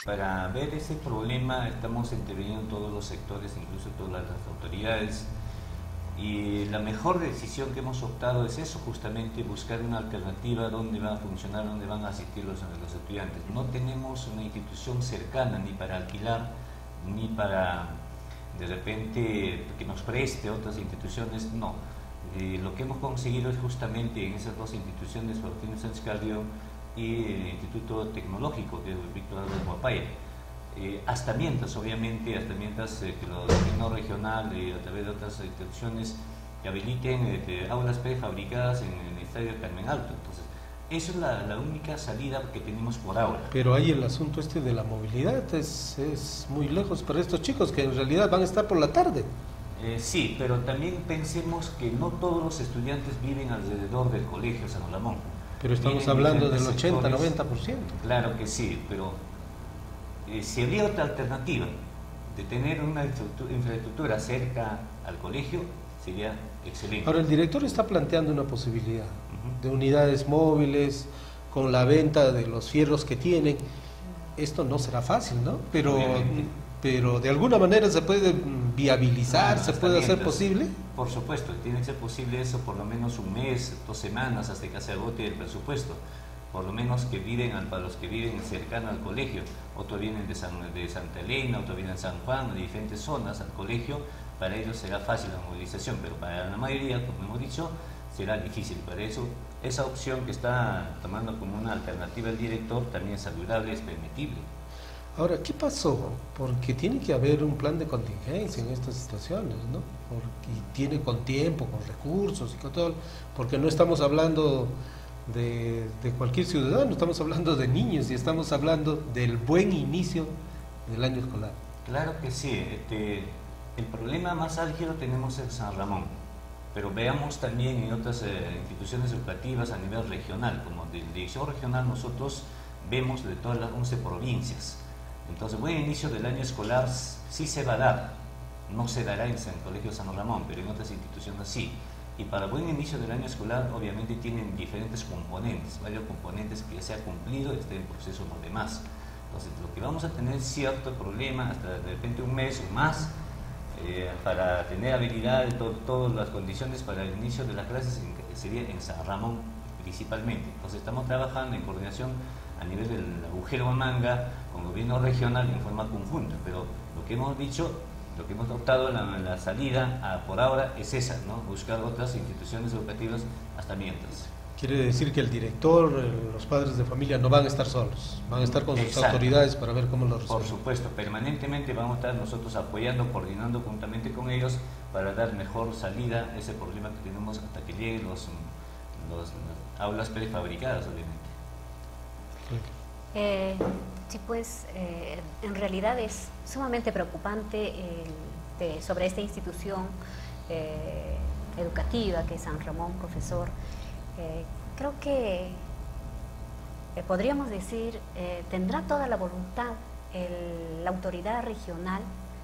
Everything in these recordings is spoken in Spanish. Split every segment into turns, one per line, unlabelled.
Para ver ese problema estamos interviniendo todos los sectores, incluso todas las autoridades, y la mejor decisión que hemos optado es eso, justamente buscar una alternativa donde va a funcionar, donde van a asistir los estudiantes. No tenemos una institución cercana ni para alquilar, ni para de repente que nos preste otras instituciones, no. Lo que hemos conseguido es justamente en esas dos instituciones, Faustino Sánchez Cardio y el Instituto Tecnológico de Víctor Álvarez Guapaya. Hasta mientras, obviamente, que el gobierno regional a través de otras instituciones que habiliten aulas prefabricadas en el Estadio Carmen Alto. Entonces, esa es la única salida que tenemos por ahora.
Pero hay el asunto de la movilidad, es muy lejos para estos chicos que en realidad van a estar por la tarde.
Sí, pero también pensemos que no todos los estudiantes viven alrededor del Colegio San Ramón.
Pero estamos hablando del 80-90%.
Claro que sí, pero si habría otra alternativa de tener una infraestructura cerca al colegio, sería excelente.
Ahora, el director está planteando una posibilidad de unidades móviles, con la venta de los fierros que tienen. Esto no será fácil, ¿no? Pero de alguna manera se puede viabilizar, se puede hacer posible.
Por supuesto, tiene que ser posible eso por lo menos un mes, 2 semanas, hasta que se agote el presupuesto. Por lo menos para los que viven cercanos al colegio. Otros vienen de Santa Elena, otros vienen de San Juan, de diferentes zonas al colegio. Para ellos será fácil la movilización, pero para la mayoría, como hemos dicho, será difícil. Para eso, esa opción que está tomando como una alternativa el director también es saludable, es permitible.
Ahora, ¿qué pasó? Porque tiene que haber un plan de contingencia en estas situaciones, ¿no? Y tiene con tiempo, con recursos y con todo, porque no estamos hablando de cualquier ciudadano, estamos hablando de niños y estamos hablando del buen inicio del año escolar.
Claro que sí, el problema más álgido tenemos en San Ramón, pero veamos también en otras instituciones educativas a nivel regional. Como de dirección regional nosotros vemos de todas las 11 provincias. Entonces, buen inicio del año escolar sí se va a dar, no se dará en el Colegio San Ramón, pero en otras instituciones sí. Y para buen inicio del año escolar, obviamente tienen diferentes componentes, varios componentes que ya se ha cumplido, está en proceso los demás. Entonces, lo que vamos a tener cierto problema, hasta de repente un mes o más, para tener habilidad de todas las condiciones para el inicio de las clases, sería en San Ramón principalmente. Entonces, estamos trabajando en coordinación a nivel del agujero de manga, con el gobierno regional en forma conjunta, pero lo que hemos dicho, lo que hemos optado, la salida por ahora es esa, ¿no? Buscar otras instituciones educativas hasta mientras.
Quiere decir que el director, los padres de familia no van a estar solos, van a estar con sus autoridades para ver cómo lo resuelven.
Por supuesto, permanentemente vamos a estar nosotros apoyando, coordinando juntamente con ellos para dar mejor salida a ese problema que tenemos hasta que lleguen los aulas prefabricadas, obviamente.
Sí, pues en realidad es sumamente preocupante sobre esta institución educativa que es San Ramón, profesor. Creo que podríamos decir, tendrá toda la voluntad la autoridad regional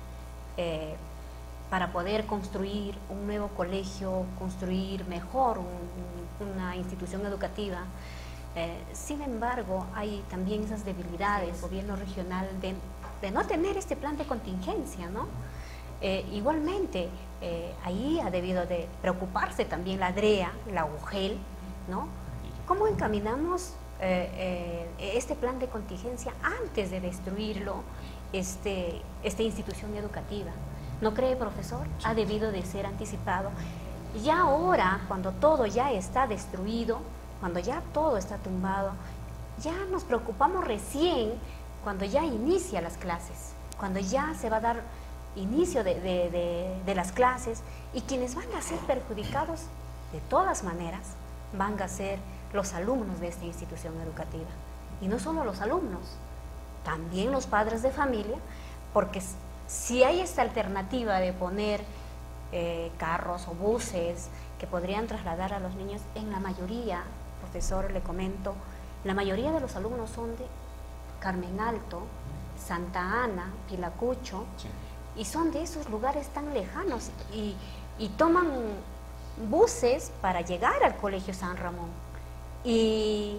para poder construir un nuevo colegio, construir mejor una institución educativa. Sin embargo, hay también esas debilidades del gobierno regional de no tener este plan de contingencia, ¿no? Igualmente, ahí ha debido de preocuparse también la DREA, la UGEL, ¿no? ¿Cómo encaminamos este plan de contingencia antes de destruirlo, esta institución educativa? ¿No cree, profesor? Ha debido de ser anticipado. Ya ahora, cuando todo ya está destruido, cuando ya todo está tumbado, ya nos preocupamos recién cuando ya inicia las clases, cuando ya se va a dar inicio de las clases, y quienes van a ser perjudicados de todas maneras van a ser los alumnos de esta institución educativa. Y no solo los alumnos, también los padres de familia, porque si hay esta alternativa de poner carros o buses que podrían trasladar a los niños, en la mayoría, profesor, le comento, la mayoría de los alumnos son de Carmen Alto, Santa Ana, Pilacucho, sí, y son de esos lugares tan lejanos y toman buses para llegar al Colegio San Ramón. Y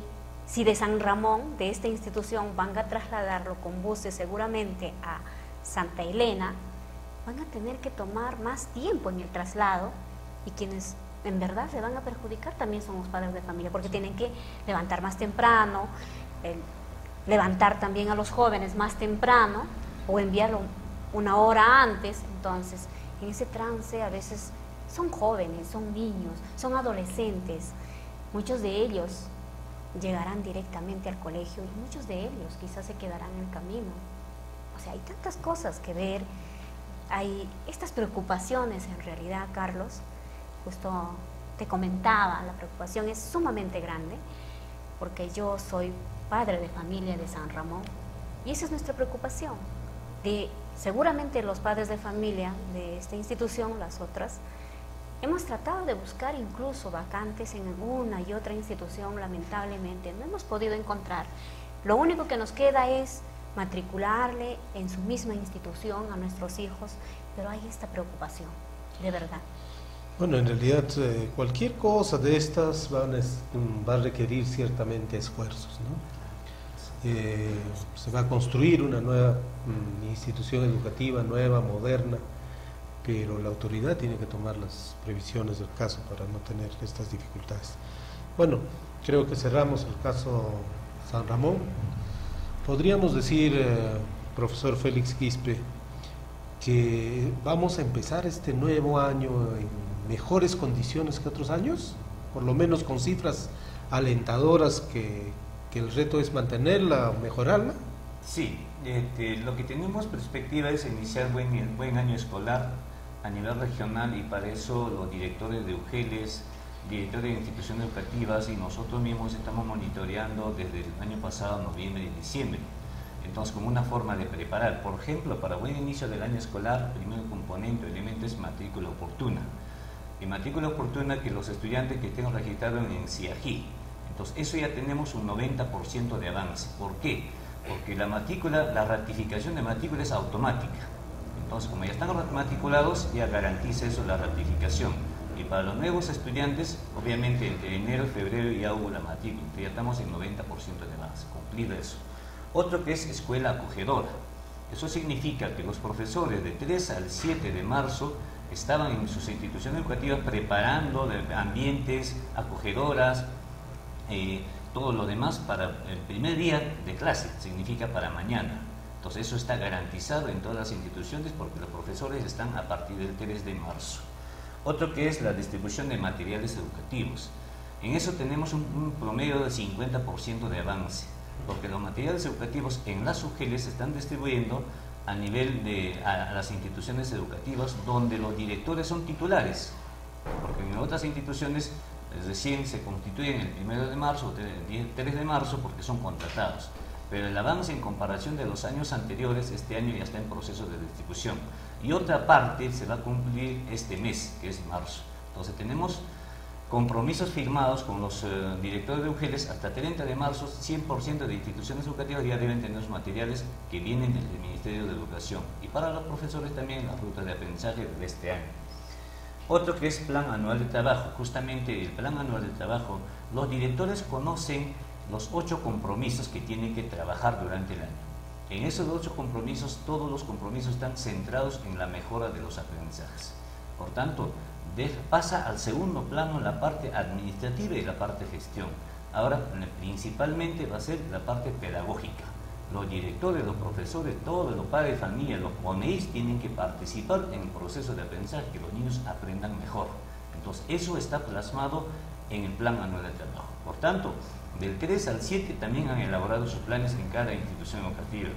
Si de San Ramón, de esta institución, van a trasladarlo con buses seguramente a Santa Elena, van a tener que tomar más tiempo en el traslado, y quienes en verdad se van a perjudicar también son los padres de familia, porque tienen que levantar más temprano, levantar también a los jóvenes más temprano o enviarlo una hora antes. Entonces, en ese trance a veces son jóvenes, son niños, son adolescentes, muchos de ellos llegarán directamente al colegio y muchos de ellos quizás se quedarán en el camino. O sea, hay tantas cosas que ver, hay estas preocupaciones en realidad, Carlos. Justo te comentaba, la preocupación es sumamente grande, porque yo soy padre de familia de San Ramón, y esa es nuestra preocupación. Seguramente los padres de familia de esta institución, las otras, hemos tratado de buscar incluso vacantes en una y otra institución, lamentablemente no hemos podido encontrar. Lo único que nos queda es matricularle en su misma institución a nuestros hijos, pero hay esta preocupación, de verdad.
Bueno, en realidad cualquier cosa de estas va a requerir ciertamente esfuerzos, ¿no? Se va a construir una nueva institución educativa, nueva, moderna, pero la autoridad tiene que tomar las previsiones del caso para no tener estas dificultades. Bueno, creo que cerramos el caso San Ramón. Podríamos decir, profesor Félix Quispe, que vamos a empezar este nuevo año en mejores condiciones que otros años, por lo menos con cifras alentadoras, que el reto es mantenerla o mejorarla.
Sí, lo que tenemos perspectiva es iniciar buen año escolar a nivel regional, y para eso los directores de UGELES, directores de instituciones educativas y nosotros mismos estamos monitoreando desde el año pasado, noviembre y diciembre. Entonces, como una forma de preparar, por ejemplo, para buen inicio del año escolar, el primer componente o elemento es matrícula oportuna. Y matrícula oportuna que los estudiantes que estén registrados en CIAGI. Entonces, eso ya tenemos un 90% de avance. ¿Por qué? Porque la ratificación de matrícula es automática. Entonces, como ya están matriculados, ya garantiza eso la ratificación. Y para los nuevos estudiantes, obviamente entre enero y febrero ya hubo la matrícula, ya estamos en 90% de avance, cumplido eso. Otro que es escuela acogedora. Eso significa que los profesores de 3 al 7 de marzo estaban en sus instituciones educativas preparando ambientes acogedoras, todo lo demás para el primer día de clase, significa para mañana. Entonces eso está garantizado en todas las instituciones porque los profesores están a partir del 3 de marzo. Otro que es la distribución de materiales educativos. En eso tenemos un promedio de 50% de avance, porque los materiales educativos en las UGELES se están distribuyendo a nivel a las instituciones educativas donde los directores son titulares, porque en otras instituciones recién se constituyen el 1 de marzo o el 3 de marzo porque son contratados. Pero el avance en comparación de los años anteriores, este año ya está en proceso de distribución. Y otra parte se va a cumplir este mes, que es marzo. Entonces tenemos compromisos firmados con los directores de UGELES hasta 30 de marzo, 100% de instituciones educativas ya deben tener los materiales que vienen del Ministerio de Educación. Y para los profesores también las rutas de aprendizaje de este año. Otro que es Plan Anual de Trabajo. Justamente el Plan Anual de Trabajo, los directores conocen los 8 compromisos que tienen que trabajar durante el año. En esos 8 compromisos, todos los compromisos están centrados en la mejora de los aprendizajes. Por tanto, pasa al segundo plano la parte administrativa y la parte gestión. Ahora, principalmente va a ser la parte pedagógica. Los directores, los profesores, todos los padres de familia, los ONEIs tienen que participar en el proceso de aprendizaje, que los niños aprendan mejor. Entonces, eso está plasmado en el Plan Anual de Trabajo. Por tanto, del 3 al 7 también han elaborado sus planes en cada institución educativa.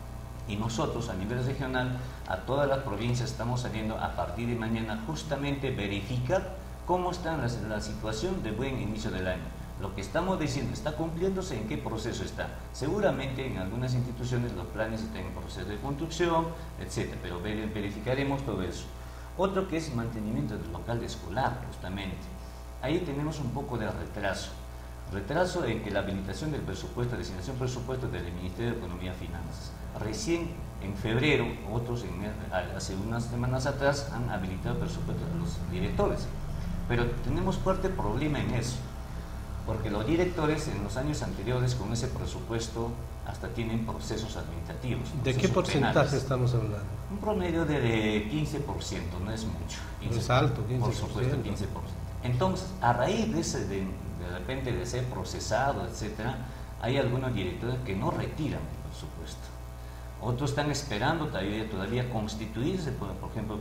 Y nosotros a nivel regional, a todas las provincias estamos saliendo a partir de mañana justamente verificar cómo está la situación de buen inicio del año. Lo que estamos diciendo, ¿está cumpliéndose? ¿En qué proceso está? Seguramente en algunas instituciones los planes están en proceso de construcción, etc. Pero verificaremos todo eso. Otro que es mantenimiento del local escolar, justamente. Ahí tenemos un poco de retraso. Retraso en que la habilitación del presupuesto, la designación presupuesto del Ministerio de Economía y Finanzas. Recién en febrero, otros hace unas semanas atrás han habilitado el presupuesto de los directores. Pero tenemos fuerte problema en eso. Porque los directores en los años anteriores con ese presupuesto hasta tienen procesos administrativos.
¿De qué porcentaje
penales.
Estamos hablando?
Un promedio de 15%, no es mucho. 15%,
no es alto, 15%.
Por supuesto, 15%. Entonces, a raíz de repente de ser procesado, etcétera, hay algunos directores que no retiran el presupuesto. Otros están esperando todavía constituirse, por ejemplo,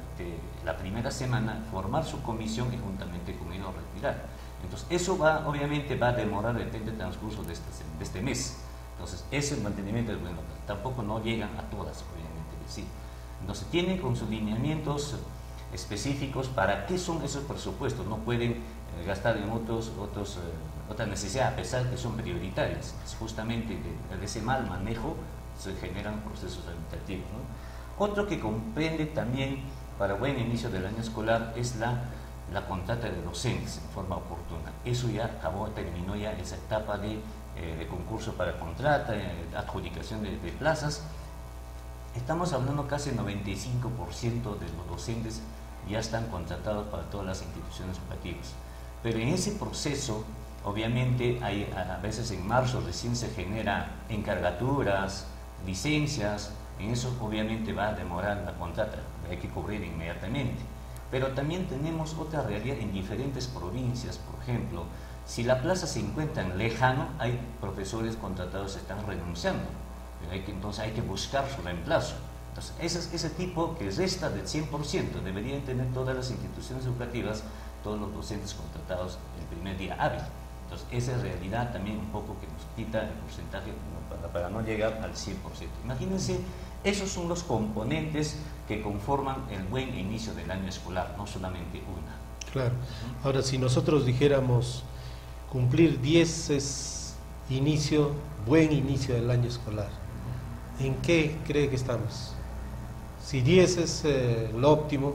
la primera semana, formar su comisión y juntamente con ellos retirar. Entonces, eso obviamente va a demorar el transcurso de este mes. Entonces, ese mantenimiento del bueno, tampoco no llegan a todas, obviamente que sí. Entonces, tienen con sus lineamientos específicos para qué son esos presupuestos. No pueden gastar en otras necesidades, a pesar que son prioritarias. Es justamente de ese mal manejo se generan procesos administrativos, ¿no? Otro que comprende también para buen inicio del año escolar es la contrata de docentes en forma oportuna. Eso ya acabó, terminó ya esa etapa de concurso para contrata, adjudicación de plazas. Estamos hablando casi el 95% de los docentes ya están contratados para todas las instituciones educativas. Pero en ese proceso, obviamente, a veces en marzo recién se genera encargaturas, licencias, en eso obviamente va a demorar la contrata, hay que cubrir inmediatamente. Pero también tenemos otra realidad en diferentes provincias. Por ejemplo, si la plaza se encuentra en lejano, hay profesores contratados que están renunciando, entonces hay que buscar su reemplazo. Entonces, ese tipo que resta del 100%, deberían tener todas las instituciones educativas, todos los docentes contratados el primer día hábil. Entonces, esa realidad también un poco que nos quita el porcentaje para no llegar al 100%. Imagínense, esos son los componentes que conforman el buen inicio del año escolar, no solamente una.
Claro. Ahora, si nosotros dijéramos cumplir 10 es buen inicio del año escolar, ¿en qué cree que estamos? Si 10 es lo óptimo,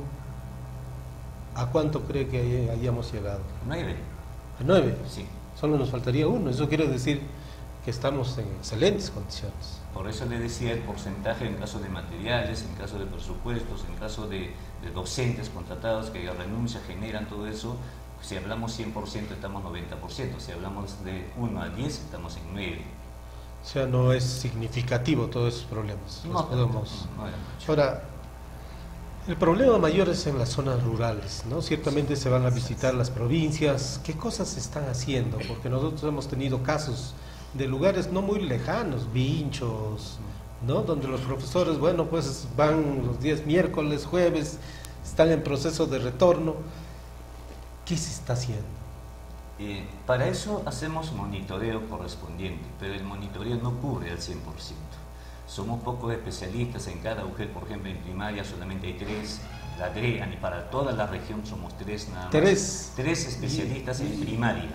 ¿a cuánto cree que hayamos llegado?
9.
¿A 9?
Sí.
Solo nos faltaría 1. Eso quiere decir que estamos en excelentes condiciones.
Por eso le decía el porcentaje en caso de materiales, en caso de presupuestos, en caso de docentes contratados que renuncian, generan todo eso. Si hablamos 100% estamos 90%, si hablamos de 1 a 10 estamos en 9.
O sea, no es significativo todos esos problemas.
No,
podemos...
no era mucho.
Ahora, el problema mayor es en las zonas rurales, ¿no? Ciertamente se van a visitar las provincias. ¿Qué cosas se están haciendo? Porque nosotros hemos tenido casos de lugares no muy lejanos, Vinchos, ¿no? Donde los profesores, bueno, pues van los días miércoles, jueves, están en proceso de retorno. ¿Qué se está haciendo?
Para eso hacemos monitoreo correspondiente, pero el monitoreo no cubre al 100%. Somos pocos especialistas en cada UGEL, por ejemplo, en primaria solamente hay 3, la DRE, para toda la región somos 3 nada más.
3
especialistas en primaria.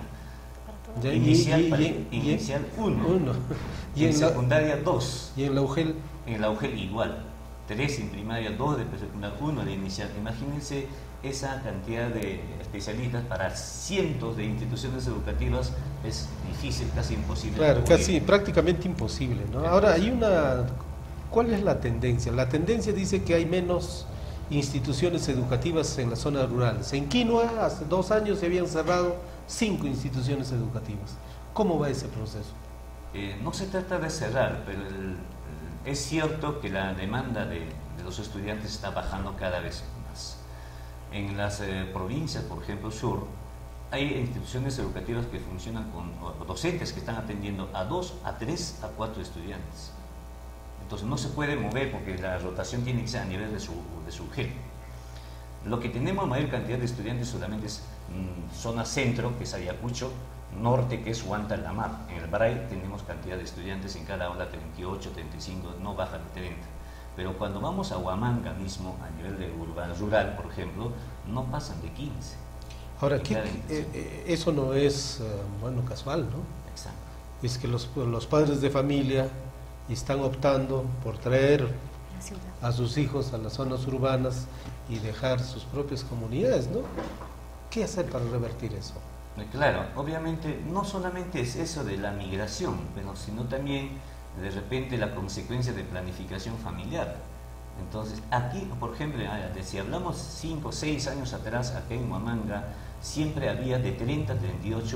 Y
Inicial 1.
Y
en secundaria 2.
¿Y en la UGEL?
En la UGEL igual. 3 en primaria, 2 de secundaria, 1 de inicial. Imagínense esa cantidad de especialistas para cientos de instituciones educativas, es difícil, casi imposible.
Claro, casi prácticamente imposible, ¿no? Ahora, ¿cuál es la tendencia? La tendencia dice que hay menos instituciones educativas en las zonas rurales. En Quinoa, hace 2 años se habían cerrado 5 instituciones educativas. ¿Cómo va ese proceso?
No se trata de cerrar, pero es cierto que la demanda de los estudiantes está bajando cada vez más. En las provincias, por ejemplo, sur, hay instituciones educativas que funcionan con docentes que están atendiendo a 2, a 3, a 4 estudiantes. Entonces no se puede mover porque la rotación tiene que ser a nivel de su GEL. Lo que tenemos mayor cantidad de estudiantes solamente es zona centro, que es Ayacucho, norte, que es Huanta-La-Mar. En el Bray tenemos cantidad de estudiantes en cada aula 38, 35, no baja de 30. Pero cuando vamos a Huamanga mismo, a nivel de rural, por ejemplo, no pasan de 15.
Ahora, eso no es, casual, ¿no?
Exacto.
Es que los padres de familia están optando por traer a sus hijos a las zonas urbanas y dejar sus propias comunidades, ¿no? ¿Qué hacer para revertir eso?
Claro, obviamente no solamente es eso de la migración, pero sino también de repente la consecuencia de planificación familiar. Entonces, aquí, por ejemplo, si hablamos 5 o 6 años atrás, acá en Huamanga, siempre había de 30 a 38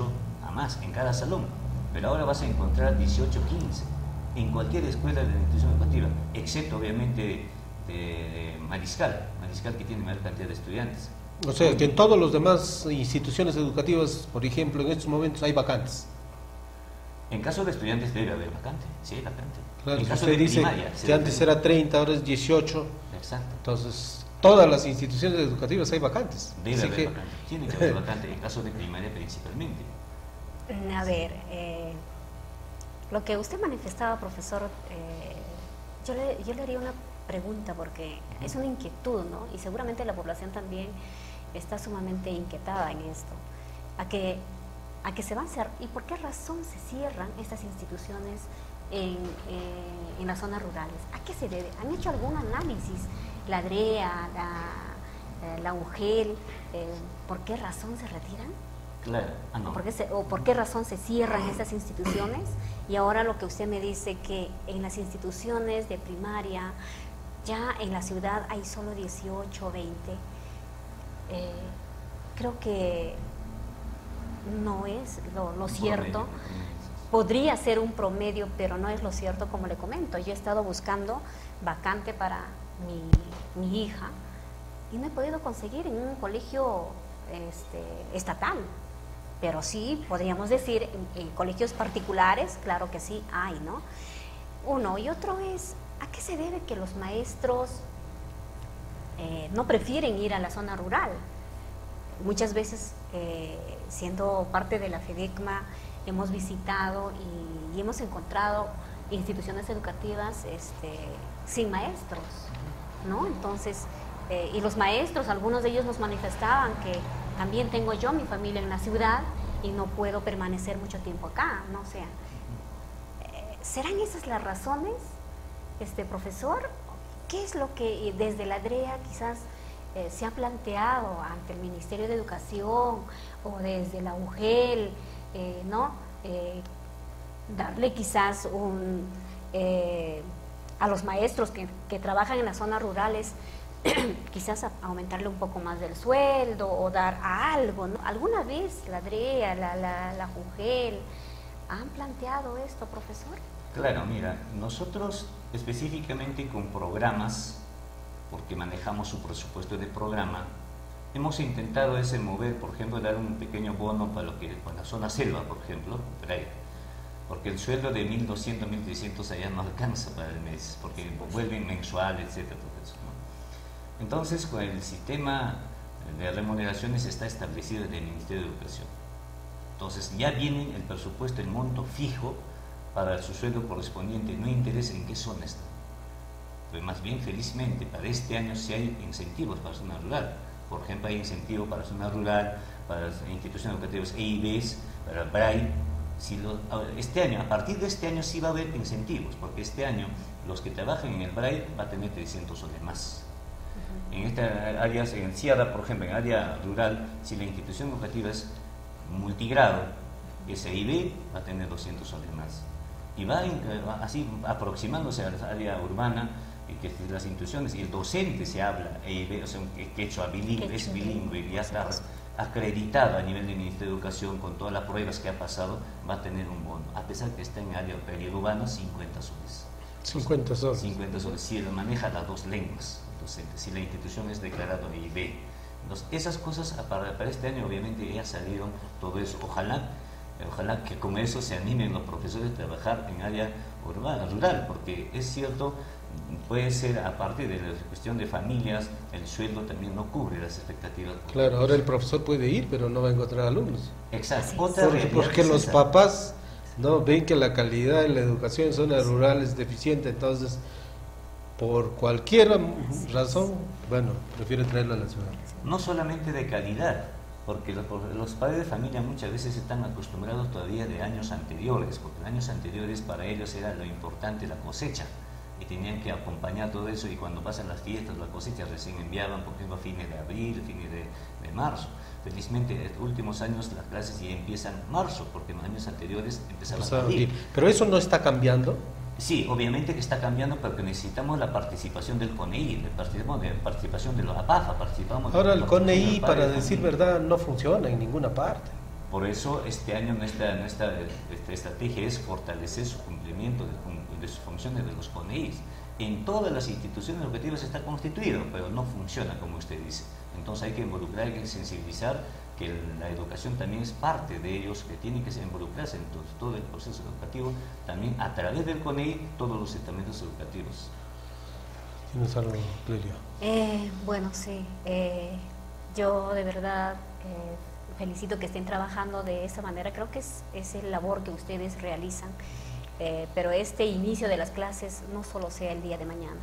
a más en cada salón, pero ahora vas a encontrar 18, 15 en cualquier escuela de la institución educativa, excepto obviamente de Mariscal que tiene mayor cantidad de estudiantes.
O sea, que en todas las demás instituciones educativas, por ejemplo, en estos momentos hay vacantes.
En caso de estudiantes debe haber vacante, sí hay vacante.
Claro,
en caso
usted
de
dice
primaria,
que antes era 30, ahora es 18.
Exacto.
Entonces, todas las instituciones educativas hay vacantes.
Debe haber vacante, tiene que haber vacante en caso de primaria principalmente.
A ver, lo que usted manifestaba, profesor, yo le haría una pregunta porque es una inquietud, ¿no? Y seguramente la población también está sumamente inquietada en esto. A que se van a cerrar, ¿y por qué razón se cierran estas instituciones en las zonas rurales? ¿A qué se debe? ¿Han hecho algún análisis? La DREA, la UGEL, ¿por qué razón se retiran?
Claro, no.
¿O por qué razón se cierran estas instituciones? Y ahora lo que usted me dice que en las instituciones de primaria, ya en la ciudad hay solo 18 o 20, creo que no es lo cierto. Podría ser un promedio, pero no es lo cierto, como le comento. Yo he estado buscando vacante para mi hija y no he podido conseguir en un colegio estatal, pero sí podríamos decir en colegios particulares, claro que sí hay, ¿no? Uno, y otro es, ¿a qué se debe que los maestros no prefieren ir a la zona rural? Muchas veces, siendo parte de la FEDECMA, hemos visitado y hemos encontrado instituciones educativas sin maestros, ¿no? Entonces, y los maestros, algunos de ellos nos manifestaban que también tengo yo mi familia en la ciudad y no puedo permanecer mucho tiempo acá, ¿no? O sea, ¿serán esas las razones, profesor? ¿Qué es lo que desde la DREA quizás se ha planteado ante el Ministerio de Educación o desde la UGEL, ¿no? Darle quizás a los maestros que trabajan en las zonas rurales, quizás aumentarle un poco más del sueldo o dar a algo, ¿no? ¿Alguna vez la DREA, la UGEL han planteado esto, profesor?
Claro, mira, nosotros específicamente con programas, porque manejamos su presupuesto de programa, hemos intentado mover, por ejemplo, dar un pequeño bono para la zona selva, por ejemplo, porque el sueldo de 1.200, 1.300 allá no alcanza para el mes, porque vuelven mensual, etcétera, profesor, ¿no? Entonces, con el sistema de remuneraciones está establecido en el Ministerio de Educación. Entonces, ya viene el presupuesto, el monto fijo para su sueldo correspondiente, no interesa en qué zona está. Pues más bien, felizmente, para este año sí hay incentivos para zona rural. Por ejemplo, hay incentivo para zona rural, para las instituciones educativas EIBs, para BRAI. Este año, a partir de este año sí va a haber incentivos, porque este año los que trabajan en el BRAI va a tener 300 soles más. En estas áreas, en Sierra, por ejemplo, en área rural, si la institución educativa es multigrado, ese EIB va a tener 200 soles más. Y va así aproximándose a la área urbana, que las instituciones, y el docente se habla EIB, o sea, quechua bilingüe, es bilingüe, ya está acreditado a nivel del Ministerio de Educación con todas las pruebas que ha pasado, va a tener un bono, a pesar que está en área periurbana, 50 soles.
50 soles.
50 soles, si él maneja las dos lenguas, docente, si la institución es declarado EIB. Entonces, esas cosas para este año obviamente ya salieron todo eso. Ojalá que con eso se animen los profesores a trabajar en área urbana, rural, porque es cierto, puede ser a partir de la cuestión de familias, el sueldo también no cubre las expectativas.
Claro, ahora el profesor puede ir, pero no va a encontrar alumnos.
Exacto.
Porque los papás no ven que la calidad de la educación en zonas rurales es deficiente, entonces por cualquier razón, bueno, prefiere traerlo a la ciudad.
No solamente de calidad, porque los padres de familia muchas veces están acostumbrados todavía de años anteriores, porque en años anteriores para ellos era lo importante la cosecha, y tenían que acompañar todo eso, y cuando pasan las fiestas, la cosecha recién enviaban, por ejemplo, a fines de abril, fines de marzo. Felizmente, en los últimos años las clases ya empiezan en marzo, porque en años anteriores empezaban a abril.
Pero eso no está cambiando.
Sí, obviamente que está cambiando, porque necesitamos la participación del CONEI, la participación de los APAFA, participamos.
Ahora el CONEI, para decir verdad, no funciona en ninguna parte.
Por eso este año nuestra estrategia es fortalecer su cumplimiento de sus funciones de los CONEIs. En todas las instituciones educativas está constituido, pero no funciona como usted dice. Entonces hay que involucrar, hay que sensibilizar que la educación también es parte de ellos, que tienen que involucrarse en todo el proceso educativo, también a través del CONEI, todos los estamentos educativos.
¿Tienes algo, Clelia?
Bueno, sí. Yo de verdad felicito que estén trabajando de esa manera. Creo que es el labor que ustedes realizan, pero este inicio de las clases no solo sea el día de mañana.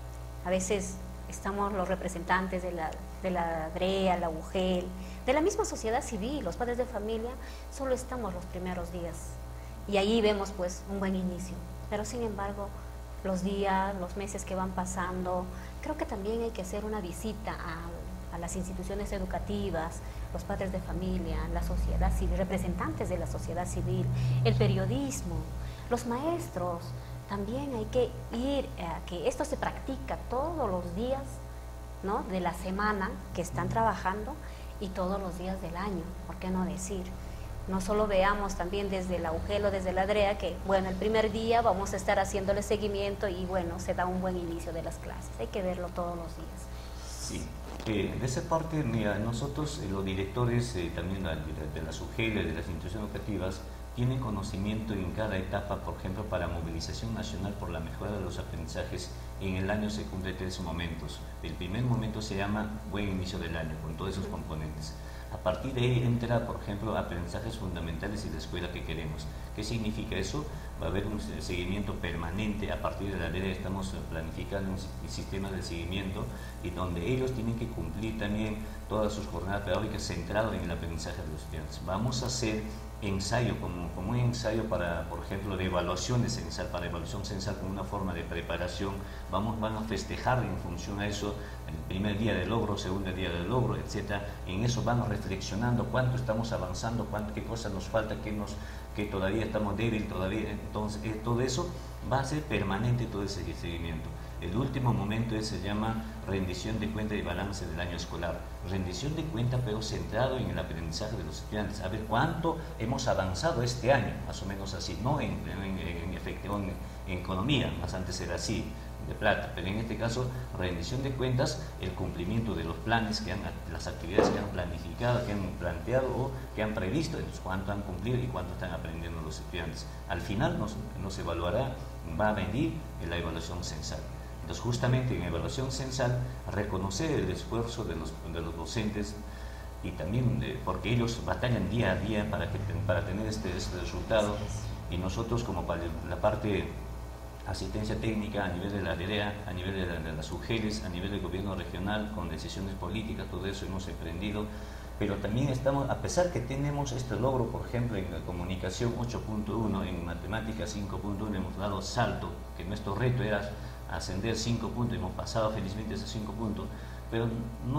A veces estamos los representantes de la DREA, la UGEL, de la misma sociedad civil, los padres de familia, solo estamos los primeros días. Y ahí vemos pues un buen inicio. Pero sin embargo, los días, los meses que van pasando, creo que también hay que hacer una visita a las instituciones educativas, los padres de familia, la sociedad civil, representantes de la sociedad civil, el periodismo, los maestros. También hay que ir a que esto se practica todos los días, ¿no?, de la semana que están trabajando y todos los días del año, ¿por qué no decir? No solo veamos también desde la UGEL o desde la DREA que, bueno, el primer día vamos a estar haciéndole seguimiento y, bueno, se da un buen inicio de las clases. Hay que verlo todos los días.
Sí, de esa parte, mira, nosotros, los directores también de las UGEL, de las instituciones educativas, tienen conocimiento en cada etapa, por ejemplo, para movilización nacional por la mejora de los aprendizajes. En el año se cumplen 3 momentos. El primer momento se llama buen inicio del año, con todos esos componentes. A partir de ahí entra, por ejemplo, aprendizajes fundamentales y la escuela que queremos. ¿Qué significa eso? Va a haber un seguimiento permanente. A partir de la DREA estamos planificando un sistema de seguimiento y donde ellos tienen que cumplir también todas sus jornadas pedagógicas centradas en el aprendizaje de los estudiantes. Vamos a hacer ensayo, como un ensayo para, por ejemplo, de evaluación censal, para evaluación censal como una forma de preparación. Van a festejar en función a eso el primer día de logro, segundo día de logro, etc. En eso vamos reflexionando cuánto estamos avanzando, qué cosas nos falta, que todavía estamos débiles, entonces todo eso va a ser permanente, todo ese seguimiento. El último momento se llama rendición de cuenta y balance del año escolar. Rendición de cuenta, pero centrado en el aprendizaje de los estudiantes. A ver cuánto hemos avanzado este año, más o menos así, no en efectivo, en economía, más antes era así, de plata, pero en este caso, rendición de cuentas, el cumplimiento de los planes, las actividades que han planificado, que han planteado o que han previsto, entonces cuánto han cumplido y cuánto están aprendiendo los estudiantes. Al final nos evaluará, va a venir la evaluación censal. Entonces, justamente en evaluación censal, reconocer el esfuerzo de los docentes y también porque ellos batallan día a día para tener este resultado, y nosotros como para la parte asistencia técnica a nivel de la DREA, a nivel de las UGELes, a nivel del gobierno regional, con decisiones políticas, todo eso hemos emprendido. Pero también estamos, a pesar que tenemos este logro, por ejemplo, en la comunicación 8.1, en matemáticas 5.1, hemos dado salto, que nuestro reto era ascender 5 puntos, hemos pasado felizmente esos 5 puntos, pero no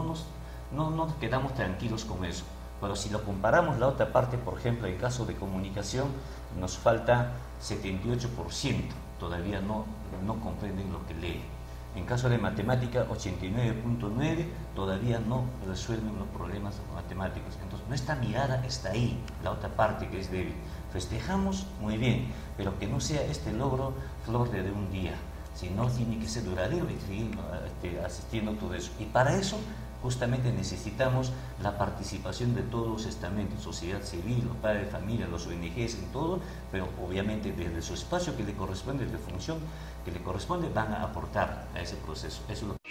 nos quedamos tranquilos con eso. Pero si lo comparamos la otra parte, por ejemplo, en el caso de comunicación, nos falta 78%, todavía no comprenden lo que leen. En caso de matemática, 89.9, todavía no resuelven los problemas matemáticos. Entonces, nuestra mirada está ahí, la otra parte que es débil. Festejamos muy bien, pero que no sea este logro flor de un día, sino tiene que ser duradero y seguir asistiendo a todo eso. Y para eso, justamente necesitamos la participación de todos los estamentos, sociedad civil, los padres de familia, los ONGs, en todo, pero obviamente desde su espacio que le corresponde, de función que le corresponde, van a aportar a ese proceso. Eso es lo que